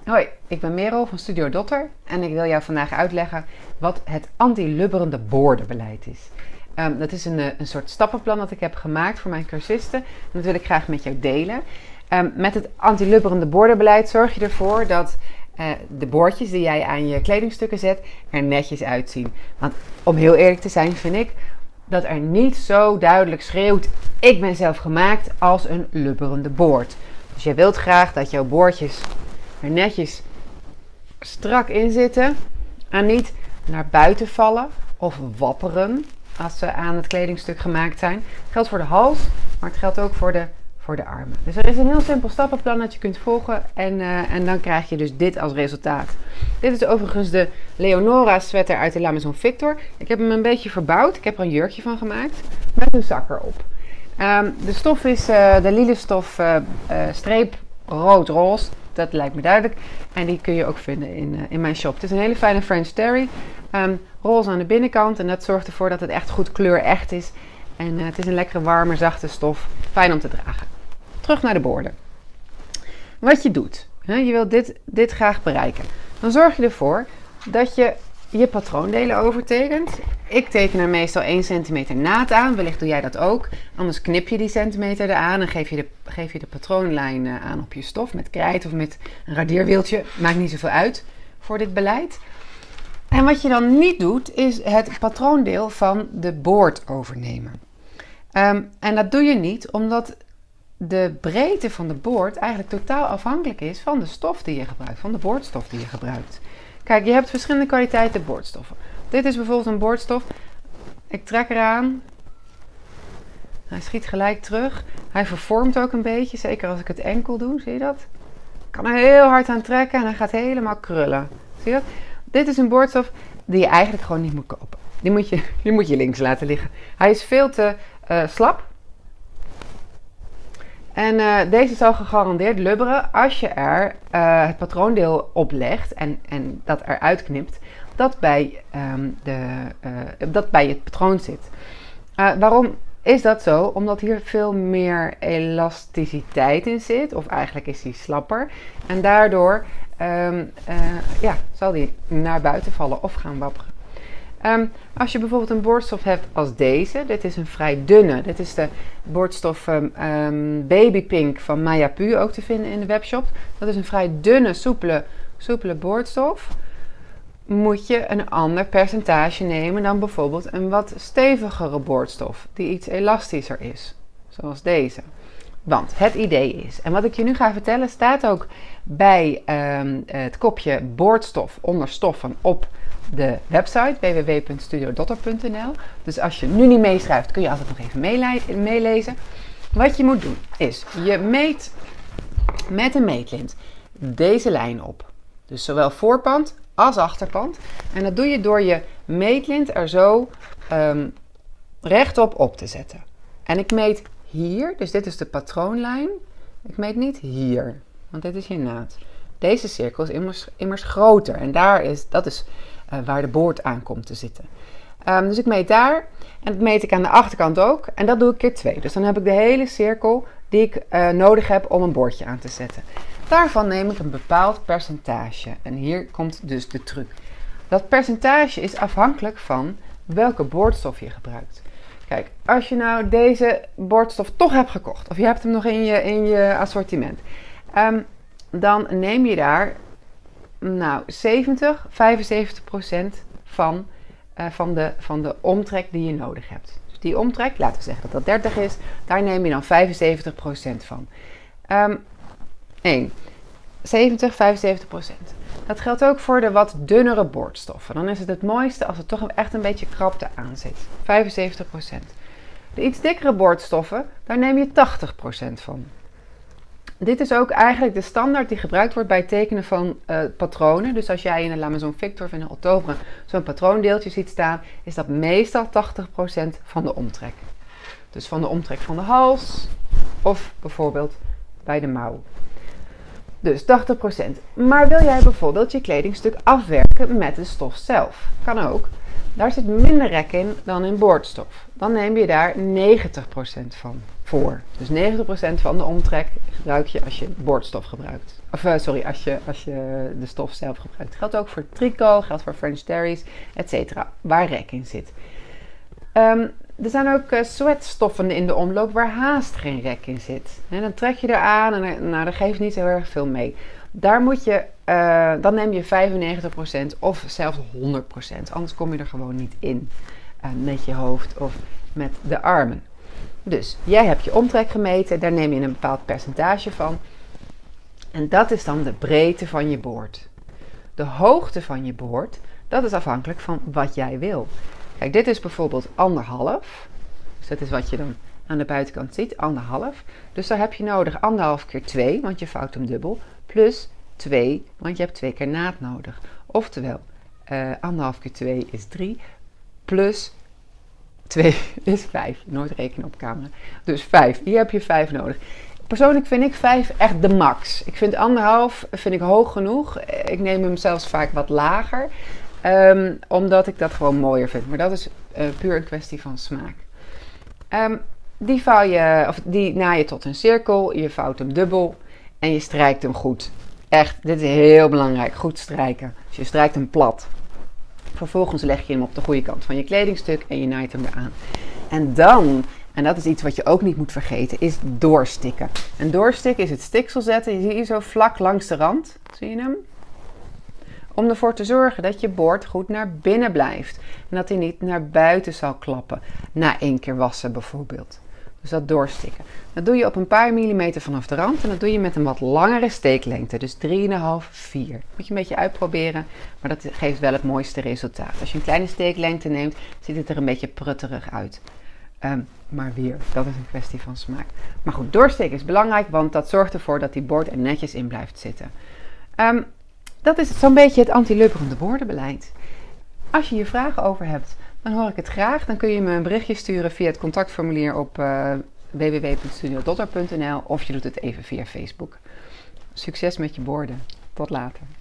Hoi, ik ben Merel van Studio Dotter en ik wil jou vandaag uitleggen wat het anti-lubberende boordenbeleid is. Dat is een soort stappenplan dat ik heb gemaakt voor mijn cursisten en dat wil ik graag met jou delen. Met het anti-lubberende boordenbeleid zorg je ervoor dat de boordjes die jij aan je kledingstukken zet er netjes uitzien. Want om heel eerlijk te zijn vind ik dat er niet zo duidelijk schreeuwt: ik ben zelf gemaakt als een lubberende boord. Dus jij wilt graag dat jouw boordjes er netjes strak in zitten en niet naar buiten vallen of wapperen als ze aan het kledingstuk gemaakt zijn. Het geldt voor de hals, maar het geldt ook voor de armen. Dus er is een heel simpel stappenplan dat je kunt volgen en dan krijg je dus dit als resultaat. Dit is overigens de Leonora sweater uit de La Maison Victor. Ik heb hem een beetje verbouwd. Ik heb er een jurkje van gemaakt met een zak erop. De stof is de lila stof streep rood-roze. Dat lijkt me duidelijk. En die kun je ook vinden in mijn shop. Het is een hele fijne French terry. Roze aan de binnenkant. En dat zorgt ervoor dat het echt goed kleurecht is. En het is een lekkere, warme, zachte stof. Fijn om te dragen. Terug naar de boorden. Wat je doet. Je wilt dit graag bereiken. Dan zorg je ervoor dat je je patroondelen overtekent. Ik teken er meestal 1 centimeter naad aan. Wellicht doe jij dat ook. Anders knip je die centimeter eraan en geef je de patroonlijn aan op je stof. Met krijt of met een radeerwieltje. Maakt niet zoveel uit voor dit beleid. En wat je dan niet doet, is het patroondeel van de boord overnemen. En dat doe je niet omdat de breedte van de boord eigenlijk totaal afhankelijk is van de stof die je gebruikt. Van de boordstof die je gebruikt. Kijk, je hebt verschillende kwaliteiten boordstoffen. Dit is bijvoorbeeld een boordstof. Ik trek eraan. Hij schiet gelijk terug. Hij vervormt ook een beetje. Zeker als ik het enkel doe. Zie je dat? Ik kan er heel hard aan trekken en hij gaat helemaal krullen. Zie je dat? Dit is een boordstof die je eigenlijk gewoon niet moet kopen. Die moet je links laten liggen. Hij is veel te slap. En deze zal gegarandeerd lubberen als je er het patroondeel op legt en dat eruit knipt dat bij het patroon zit. Waarom is dat zo? Omdat hier veel meer elasticiteit in zit, of eigenlijk is die slapper. En daardoor zal die naar buiten vallen of gaan wapperen. Als je bijvoorbeeld een boordstof hebt als deze, dit is een vrij dunne, dit is de boordstof Baby Pink van Maya Pu, ook te vinden in de webshop. Dat is een vrij dunne, soepele boordstof. Moet je een ander percentage nemen dan bijvoorbeeld een wat stevigere boordstof, die iets elastischer is, zoals deze. Want het idee is, en wat ik je nu ga vertellen staat ook bij het kopje boordstof onder stoffen op de website www.studiodotter.nl. Dus als je nu niet meeschrijft, kun je altijd nog even meelezen. Wat je moet doen is, je meet met een meetlint deze lijn op. Dus zowel voorpand als achterpand. En dat doe je door je meetlint er zo rechtop op te zetten. En ik meet hier, dus dit is de patroonlijn. Ik meet niet hier, want dit is je naad. Deze cirkel is immers groter en dat is waar de boord aan komt te zitten. Dus ik meet daar en dat meet ik aan de achterkant ook. En dat doe ik keer 2. Dus dan heb ik de hele cirkel die ik nodig heb om een boordje aan te zetten. Daarvan neem ik een bepaald percentage. En hier komt dus de truc. Dat percentage is afhankelijk van welke boordstof je gebruikt. Kijk, als je nou deze boordstof toch hebt gekocht, of je hebt hem nog in je assortiment, dan neem je daar 75% van de omtrek die je nodig hebt. Dus die omtrek, laten we zeggen dat dat 30 is, daar neem je dan 75% van. 75%. Dat geldt ook voor de wat dunnere boordstoffen. Dan is het mooiste als het toch echt een beetje krapte aan zit. 75%. De iets dikkere boordstoffen, daar neem je 80% van. Dit is ook eigenlijk de standaard die gebruikt wordt bij het tekenen van patronen. Dus als jij in een La Maison Victor of in een Octobre zo'n patroondeeltje ziet staan, is dat meestal 80% van de omtrek. Dus van de omtrek van de hals of bijvoorbeeld bij de mouw. Dus 80%. Maar wil jij bijvoorbeeld je kledingstuk afwerken met de stof zelf? Kan ook. Daar zit minder rek in dan in boordstof. Dan neem je daar 90% van voor. Dus 90% van de omtrek gebruik je als je boordstof gebruikt. Of als je de stof zelf gebruikt. Geldt ook voor tricot, geldt voor French terries, etc. Waar rek in zit. Er zijn ook sweatstoffen in de omloop waar haast geen rek in zit. En dan trek je eraan en dat geeft niet heel erg veel mee. Daar moet je, dan neem je 95% of zelfs 100%. Anders kom je er gewoon niet in. Met je hoofd of met de armen. Dus jij hebt je omtrek gemeten, daar neem je een bepaald percentage van. En dat is dan de breedte van je boord. De hoogte van je boord, dat is afhankelijk van wat jij wil. Kijk, dit is bijvoorbeeld 1,5. Dus dat is wat je dan aan de buitenkant ziet, 1,5. Dus daar heb je nodig 1,5 keer 2, want je vouwt hem dubbel. Plus 2, want je hebt 2 keer naad nodig. Oftewel, 1,5 keer 2 is 3. Plus 2 is 5. Nooit rekenen op camera. Dus 5. Hier heb je 5 nodig. Persoonlijk vind ik 5 echt de max. Ik vind 1,5 vind ik hoog genoeg. Ik neem hem zelfs vaak wat lager. Omdat ik dat gewoon mooier vind. Maar dat is puur een kwestie van smaak. Die naai je tot een cirkel. Je vouwt hem dubbel. En je strijkt hem goed. Echt, dit is heel belangrijk. Goed strijken. Dus je strijkt hem plat. Vervolgens leg je hem op de goede kant van je kledingstuk. En je naait hem eraan. En dan, en dat is iets wat je ook niet moet vergeten, is doorstikken. En doorstikken is het stiksel zetten. Je ziet hier zo vlak langs de rand. Zie je hem? Om ervoor te zorgen dat je boord goed naar binnen blijft. En dat hij niet naar buiten zal klappen. Na 1 keer wassen bijvoorbeeld. Dus dat doorstikken. Dat doe je op een paar millimeter vanaf de rand. En dat doe je met een wat langere steeklengte. Dus 3,5, 4. Moet je een beetje uitproberen. Maar dat geeft wel het mooiste resultaat. Als je een kleine steeklengte neemt, ziet het er een beetje prutterig uit. Maar weer, dat is een kwestie van smaak. Maar goed, doorsteken is belangrijk. Want dat zorgt ervoor dat die boord er netjes in blijft zitten. Dat is zo'n beetje het anti-lubberende boordenbeleid. Als je hier vragen over hebt, dan hoor ik het graag. Dan kun je me een berichtje sturen via het contactformulier op www.studiodotter.nl of je doet het even via Facebook. Succes met je boorden. Tot later.